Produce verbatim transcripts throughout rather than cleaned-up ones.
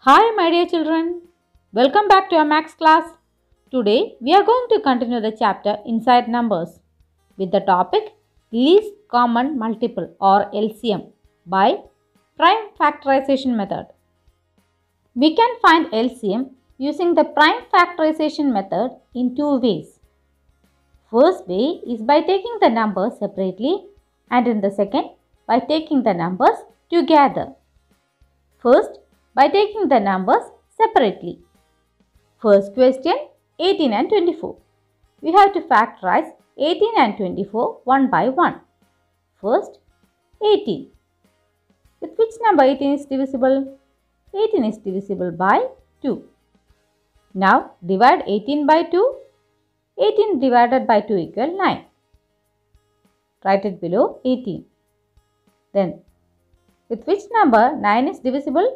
Hi my dear children, welcome back to our maths class. Today we are going to continue the chapter Inside Numbers with the topic Least Common Multiple or L C M by Prime Factorization Method. We can find L C M using the prime factorization method in two ways. First way is by taking the numbers separately and in the second by taking the numbers together. First, by taking the numbers separately. First question, eighteen and twenty-four. We have to factorize eighteen and twenty-four one by one. First, eighteen. With which number eighteen is divisible? eighteen is divisible by two. Now, divide eighteen by two. eighteen divided by two equals nine. Write it below eighteen. Then, with which number nine is divisible?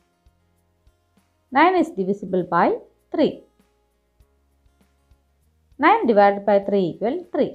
nine is divisible by three. nine divided by three equals three.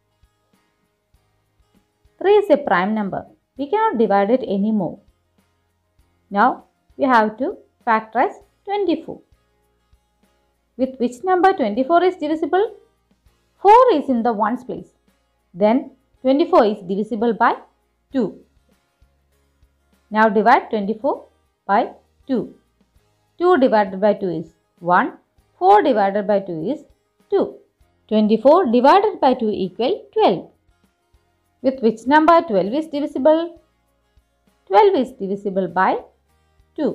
three is a prime number. We cannot divide it anymore. Now, we have to factorize twenty-four. With which number twenty-four is divisible? four is in the ones place. Then, twenty-four is divisible by two. Now, divide twenty-four by two. two divided by two is one. four divided by two is two. twenty-four divided by two equals twelve. With which number twelve is divisible? twelve is divisible by two.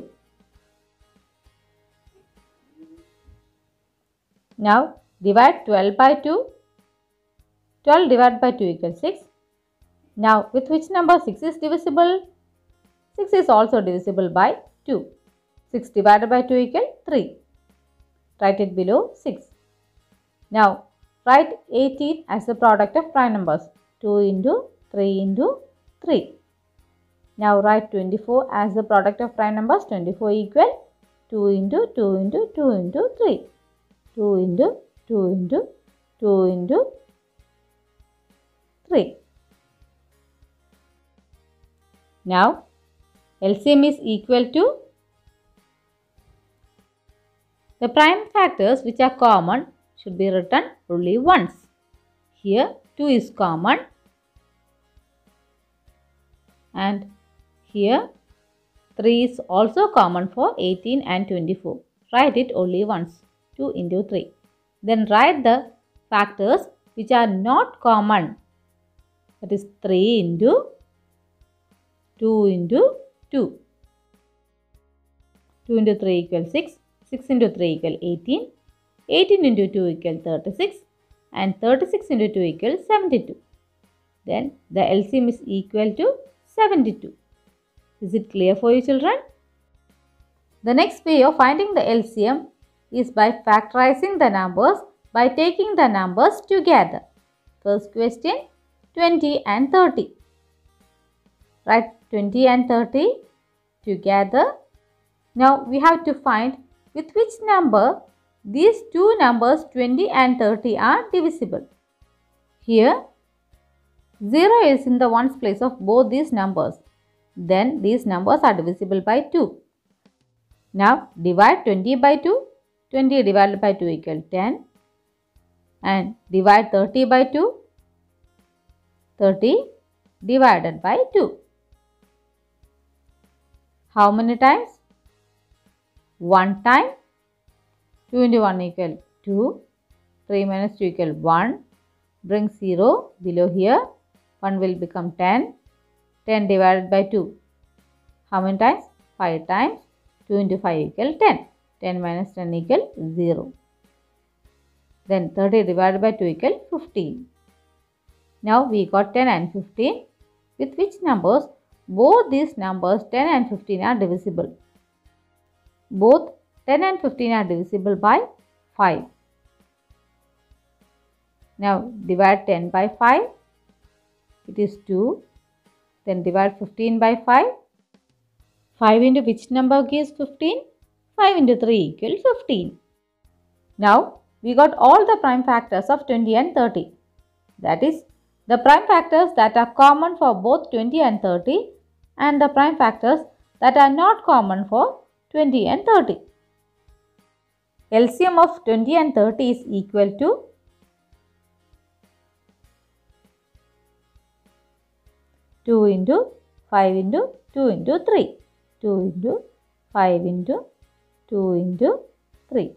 Now, divide twelve by two. twelve divided by two equals six. Now, with which number six is divisible? six is also divisible by two. six divided by two equals three. Write it below six. Now, write eighteen as the product of prime numbers. two into three into three. Now, write twenty-four as the product of prime numbers. twenty-four equals two into two into two into three. two into two into two into three. Now, L C M is equal to the prime factors which are common should be written only once. Here two is common and here three is also common for eighteen and twenty-four. Write it only once. two into three. Then write the factors which are not common. That is three into two into two. two into three equals six. six into three equals eighteen. eighteen into two equals thirty-six. And thirty-six into two equals seventy-two. Then the L C M is equal to seventy-two. Is it clear for you children? The next way of finding the L C M is by factorizing the numbers by taking the numbers together. First question, twenty and thirty. Write twenty and thirty together. Now we have to find with which number these two numbers twenty and thirty are divisible. Here zero is in the ones place of both these numbers. Then these numbers are divisible by two. Now divide twenty by two. twenty divided by two equals ten. And divide thirty by two. thirty divided by two. How many times? one time. two into one equals two. three minus two equals one. Bring zero below here. one will become ten. ten divided by two. How many times? five times. two into five equals ten. ten minus ten equals zero. Then thirty divided by two equals fifteen. Now we got ten and fifteen. With which numbers? Both these numbers ten and fifteen are divisible. Both ten and fifteen are divisible by five. Now divide ten by five. It is two. Then divide fifteen by five. five into which number gives fifteen? five into three equals fifteen. Now we got all the prime factors of twenty and thirty. That is the prime factors that are common for both twenty and thirty and the prime factors that are not common for twenty and thirty. L C M of twenty and thirty is equal to two into five into two into three. two into five into two into three.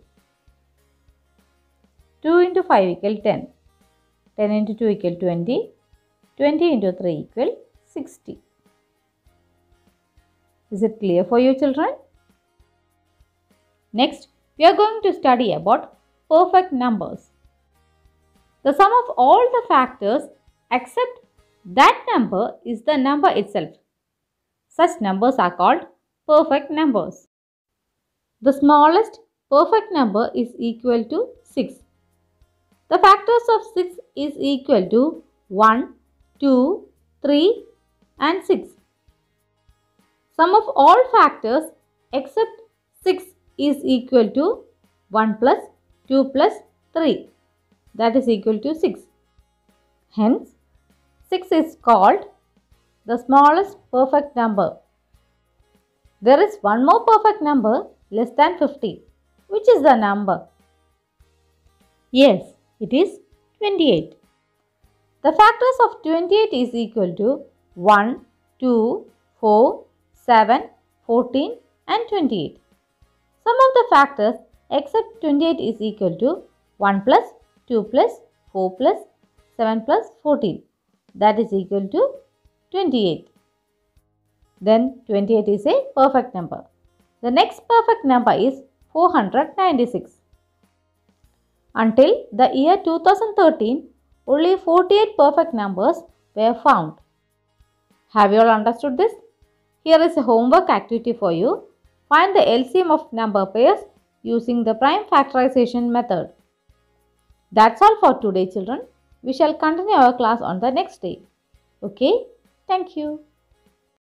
two into five equal ten. ten into two equal twenty. twenty into three equal sixty. Is it clear for you, children? Next, we are going to study about perfect numbers. The sum of all the factors except that number is the number itself. Such numbers are called perfect numbers. The smallest perfect number is equal to six. The factors of six is equal to one, two, three and six. Sum of all factors except six is equal to one plus two plus three, that is equal to six. Hence, six is called the smallest perfect number. There is one more perfect number less than fifty. Which is the number? Yes, it is twenty-eight. The factors of twenty-eight is equal to one, two, four, seven, fourteen and twenty-eight. Sum of the factors except twenty-eight is equal to one plus two plus four plus seven plus fourteen, that is equal to twenty-eight. Then twenty-eight is a perfect number. The next perfect number is four hundred ninety-six. Until the year two thousand thirteen, only forty-eight perfect numbers were found. Have you all understood this? Here is a homework activity for you. Find the L C M of number pairs using the prime factorization method. That's all for today, children. We shall continue our class on the next day. Okay? Thank you.